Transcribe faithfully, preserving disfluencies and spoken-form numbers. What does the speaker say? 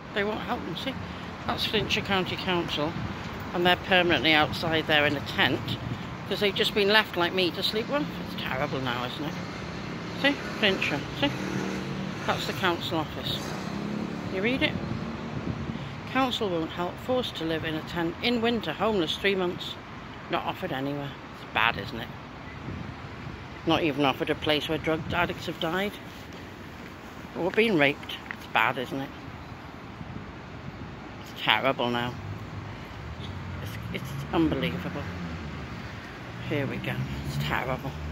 They won't help them. See, that's Flintshire County Council, and they're permanently outside there in a tent because they've just been left like me to sleep with. It's terrible now, isn't it? See, Flintshire. See, that's the council office. You read it? Council won't help. Forced to live in a tent in winter. Homeless three months. Not offered anywhere. It's bad, isn't it? Not even offered a place where drug addicts have died or been raped. It's bad, isn't it? It's terrible now. It's, it's unbelievable. Here we go. It's terrible.